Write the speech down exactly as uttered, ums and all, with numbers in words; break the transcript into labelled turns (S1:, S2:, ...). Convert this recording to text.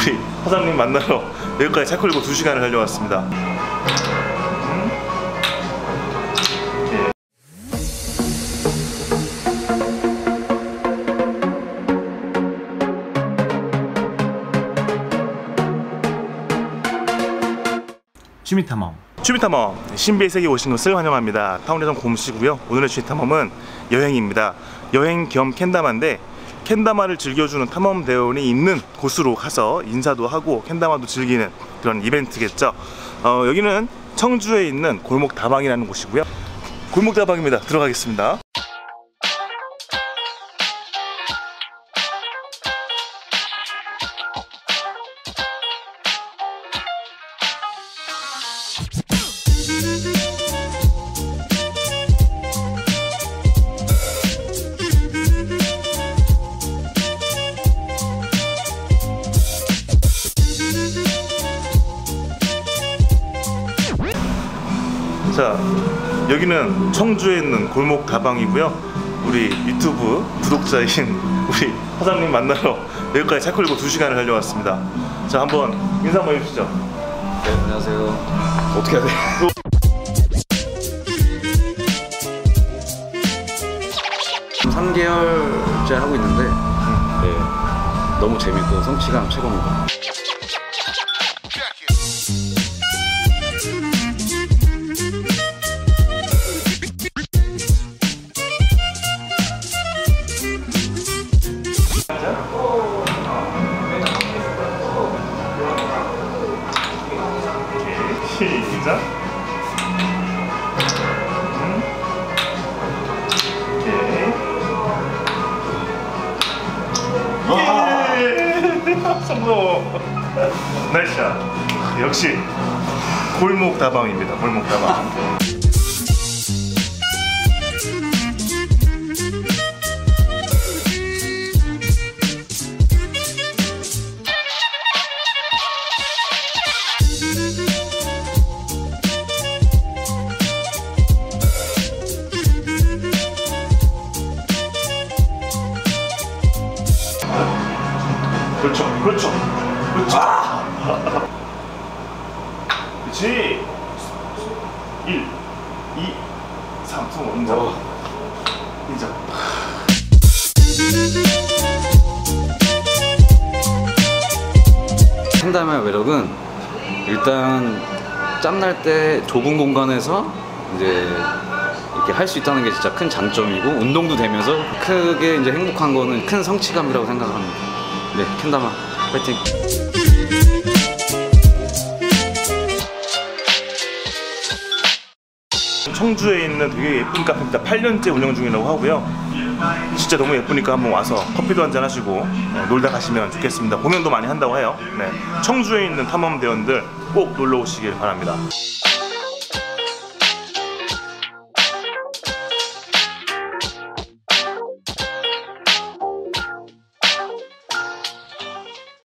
S1: 우리 사장님 만나러 여기까지 차 끌고 두 시간을 달려왔습니다.
S2: 취미탐험
S1: 취미탐험 신비의 세계에 오신 것을 환영합니다. 타운에선 곰씨고요. 오늘의 취미탐험은 여행입니다. 여행 겸 캔다마인데 캔다마를 즐겨주는 탐험대원이 있는 곳으로 가서 인사도 하고 캔다마도 즐기는 그런 이벤트겠죠. 어, 여기는 청주에 있는 골목다방이라는 곳이고요. 골목다방입니다. 들어가겠습니다. 자, 여기는 청주에 있는 골목다방이고요. 우리 유튜브 구독자인 우리 사장님 만나러 여기까지 차 끌고 두 시간을 달려왔습니다. 자, 한번 인사 한번 해주시죠.
S3: 네, 안녕하세요.
S1: 어떻게 해야 돼?
S3: 삼 개월째 하고 있는데 네, 너무 재밌고 성취감 최고입니다.
S1: 시작. 음. 오케이. 예. 성공. 나이스 샷. 역시 골목다방입니다. 골목다방. 그렇죠, 그렇죠, 그렇죠. 아! 그렇지. 일, 이, 삼, 성 인정. 인정.
S3: 캔다마의 매력은 일단 짬날 때 좁은 공간에서 이제 이렇게 할 수 있다는 게 진짜 큰 장점이고, 운동도 되면서 크게 이제 행복한 거는 큰 성취감이라고 생각합니다. 네, 캔다마 파이팅!
S1: 청주에 있는 되게 예쁜 카페입니다. 팔 년째 운영 중이라고 하고요. 진짜 너무 예쁘니까 한번 와서 커피도 한잔 하시고 네, 놀다 가시면 좋겠습니다. 공연도 많이 한다고 해요. 네, 청주에 있는 탐험대원들 꼭 놀러 오시길 바랍니다.